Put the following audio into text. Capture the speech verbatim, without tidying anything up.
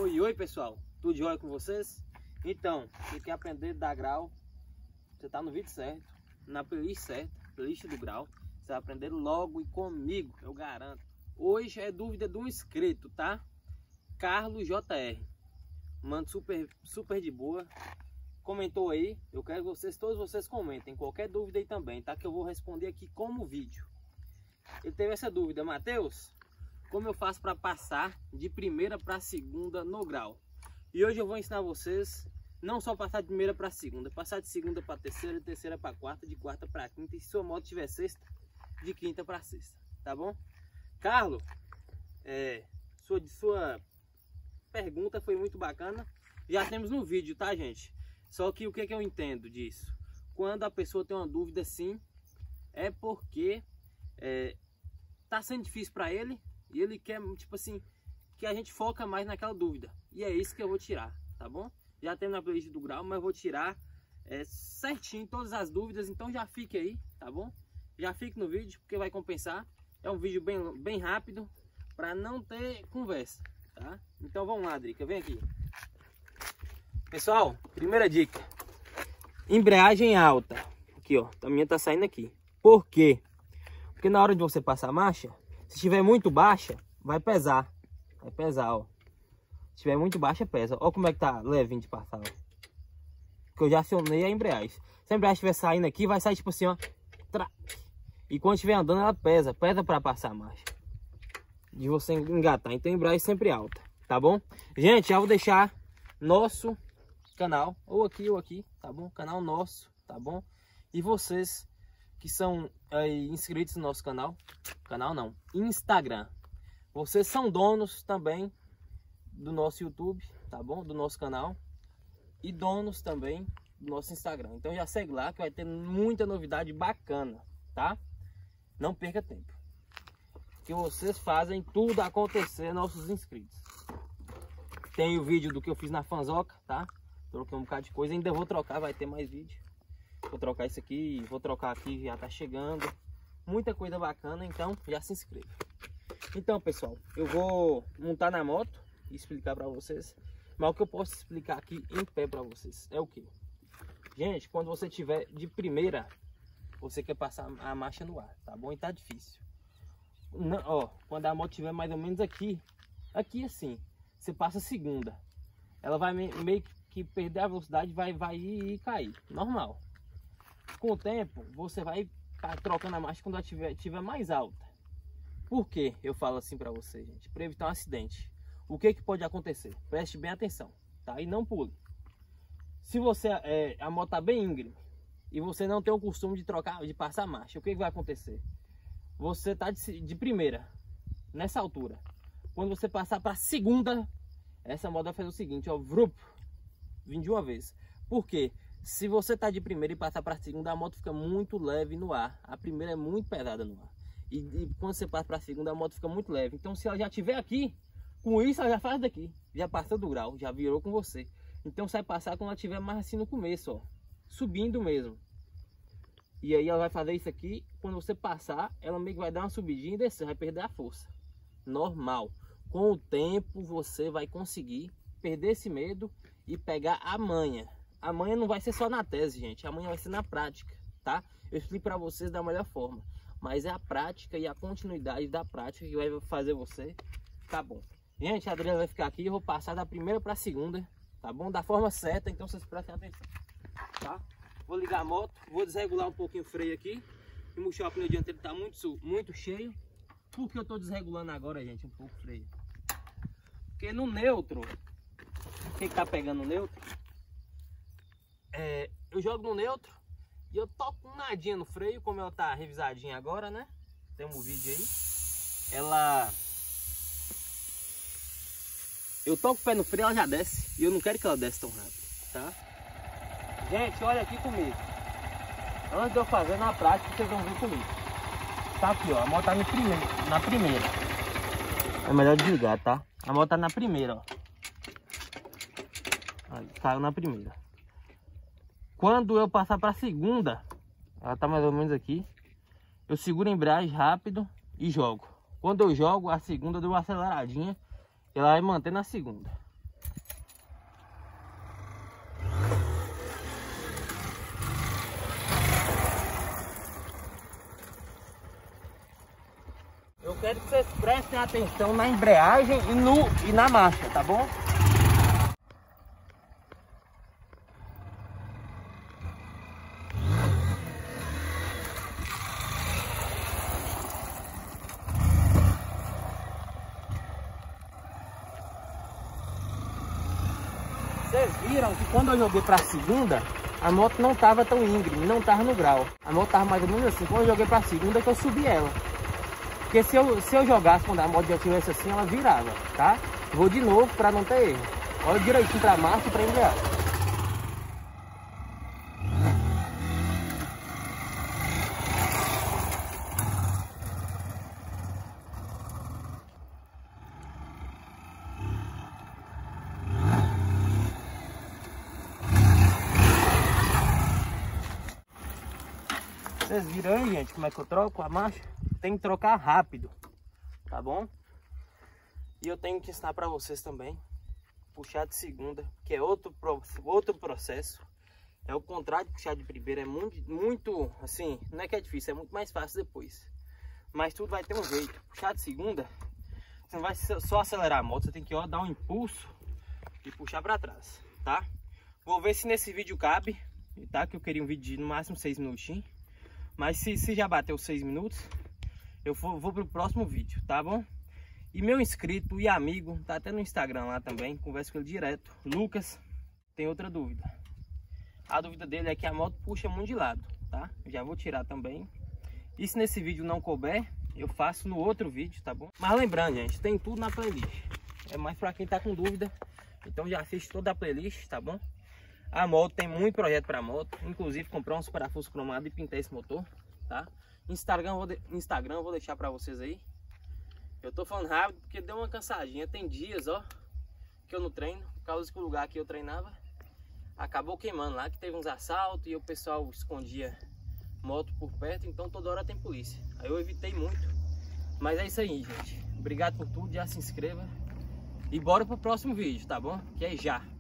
Oi, oi pessoal, tudo jóia com vocês? Então, você quer aprender a dar grau, você tá no vídeo certo, na playlist certa, playlist do grau. Você vai aprender logo e comigo, eu garanto. Hoje é dúvida de um inscrito, tá? Carlos J R. Mano, super, super de boa. Comentou aí, eu quero que vocês, todos vocês comentem, qualquer dúvida aí também, tá? Que eu vou responder aqui como vídeo. Ele teve essa dúvida, Matheus, como eu faço para passar de primeira para segunda no grau? E hoje eu vou ensinar vocês não só passar de primeira para segunda, passar de segunda para terceira, de terceira para quarta, de quarta para quinta, e se sua moto tiver sexta, de quinta para sexta, tá bom? Carlos, é, sua, sua pergunta foi muito bacana, já temos no vídeo, tá, gente? Só que o que, que eu entendo disso? Quando a pessoa tem uma dúvida assim, é porque é, tá sendo difícil para ele e ele quer, tipo assim, que a gente foca mais naquela dúvida. E é isso que eu vou tirar, tá bom? Já temos na playlist do grau, mas eu vou tirar é, certinho todas as dúvidas, então já fique aí, tá bom? Já fique no vídeo, porque vai compensar. É um vídeo bem, bem rápido, para não ter conversa, tá? Então vamos lá, Drica, vem aqui. Pessoal, primeira dica. Embreagem alta. Aqui, ó, a minha tá saindo aqui. Por quê? Porque na hora de você passar a marcha, se estiver muito baixa, vai pesar. Vai pesar, ó. Se estiver muito baixa, pesa. Ó como é que tá levinho de passar, ó. Porque eu já acionei a embreagem. Se a embreagem estiver saindo aqui, vai sair tipo assim, ó. Tra... E quando estiver andando, ela pesa. Pesa para passar a marcha. De você engatar. Então a embreagem sempre alta, tá bom? Gente, já vou deixar nosso canal, ou aqui ou aqui, tá bom? Canal nosso, tá bom? E vocês que são aí inscritos no nosso canal, canal não, Instagram, vocês são donos também do nosso YouTube, tá bom? Do nosso canal e donos também do nosso Instagram. Então já segue lá que vai ter muita novidade bacana, tá? Não perca tempo, que vocês fazem tudo acontecer, nossos inscritos. Tem o vídeo do que eu fiz na Fanzoca, tá? Troquei um bocado de coisa, ainda vou trocar, vai ter mais vídeo. Vou trocar isso aqui, vou trocar aqui, já tá chegando. Muita coisa bacana, então já se inscreva. Então, pessoal, eu vou montar na moto e explicar pra vocês. Mas o que eu posso explicar aqui em pé pra vocês é o que? Gente, quando você tiver de primeira, você quer passar a marcha no ar, tá bom? E tá difícil. Não, ó, quando a moto tiver mais ou menos aqui, aqui assim, você passa a segunda. Ela vai meio que perder a velocidade, vai, vai ir e cair, normal. Com o tempo, você vai tá trocando a marcha quando ela tiver, tiver mais alta. Por que eu falo assim pra você, gente? Para evitar um acidente. O que que pode acontecer? Preste bem atenção, tá? E não pule. Se você, é, a moto tá bem íngreme e você não tem o costume de trocar, de passar a marcha, o que que vai acontecer? Você tá de, de primeira, nessa altura. Quando você passar para segunda, essa moto vai fazer o seguinte, ó, vrup, vim de uma vez. Por quê? Se você tá de primeira e passar para segunda, a moto fica muito leve no ar. A primeira é muito pesada no ar. E, e quando você passa para segunda, a moto fica muito leve. Então, se ela já estiver aqui, com isso ela já faz daqui. Já passou do grau, já virou com você. Então, você vai passar quando ela estiver mais assim no começo, ó. Subindo mesmo. E aí ela vai fazer isso aqui. Quando você passar, ela meio que vai dar uma subidinha e descer. Vai perder a força. Normal. Com o tempo, você vai conseguir perder esse medo e pegar a manha. A manha não vai ser só na tese, gente. A manha vai ser na prática, tá? Eu explico para vocês da melhor forma. Mas é a prática e a continuidade da prática que vai fazer você tá bom. Gente, a Adriana vai ficar aqui. Eu vou passar da primeira para a segunda, tá bom? Da forma certa, então vocês prestem atenção, tá? Vou ligar a moto, vou desregular um pouquinho o freio aqui e murchar o pneu dianteiro, tá muito, muito cheio. Por que eu tô desregulando agora, gente, um pouco o freio? Porque no neutro, o que tá pegando no neutro? É, eu jogo no neutro e eu toco um nadinha no freio, como ela tá revisadinha agora, né? Tem um vídeo aí. Ela... Eu toco o pé no freio, ela já desce. E eu não quero que ela desce tão rápido, tá? Gente, olha aqui comigo. Antes de eu fazer na prática, vocês vão ver comigo. Tá aqui, ó. A moto tá no primeiro, na primeira. É melhor desligar, tá? A moto tá na primeira, ó. Aí, caiu na primeira. Quando eu passar para a segunda, ela tá mais ou menos aqui, eu seguro a embreagem rápido e jogo. Quando eu jogo, a segunda deu uma aceleradinha, ela vai manter na segunda. Eu quero que vocês prestem atenção na embreagem e, no, e na marcha, tá bom? Vocês viram que quando eu joguei pra segunda, a moto não tava tão íngreme, não tava no grau. A moto tava mais ou menos assim. Quando eu joguei pra segunda, que eu subi ela. Porque se eu, se eu jogasse quando a moto já estivesse assim, ela virava, tá? Vou de novo pra não ter erro. Olha direitinho pra marcha e pra embreagem. Vocês viram aí, gente, como é que eu troco a marcha? Tem que trocar rápido, tá bom? E eu tenho que ensinar pra vocês também puxar de segunda, que é outro, outro processo. É o contrário de puxar de primeira, é muito, muito, assim, não é que é difícil, é muito mais fácil depois. Mas tudo vai ter um jeito. Puxar de segunda, você não vai só acelerar a moto, você tem que ó, dar um impulso e puxar pra trás, tá? Vou ver se nesse vídeo cabe, tá? Que eu queria um vídeo de no máximo seis minutinhos. Mas se, se já bateu seis minutos, eu vou, vou pro próximo vídeo, tá bom? E meu inscrito e amigo, tá até no Instagram lá também, converso com ele direto, Lucas, tem outra dúvida. A dúvida dele é que a moto puxa muito de lado, tá? Já vou tirar também. E se nesse vídeo não couber, eu faço no outro vídeo, tá bom? Mas lembrando, gente, tem tudo na playlist. É mais pra quem tá com dúvida, então já assiste toda a playlist, tá bom? A moto tem muito projeto para moto, inclusive comprar uns parafusos cromados e pintar esse motor, tá? Instagram vou, de... Instagram vou deixar para vocês aí. Eu tô falando rápido porque deu uma cansadinha. Tem dias, ó, que eu não treino, por causa que o lugar que eu treinava acabou queimando lá, que teve uns assaltos e o pessoal escondia moto por perto, então toda hora tem polícia. Aí eu evitei muito. Mas é isso aí, gente. Obrigado por tudo, já se inscreva e bora pro próximo vídeo, tá bom? Que é já.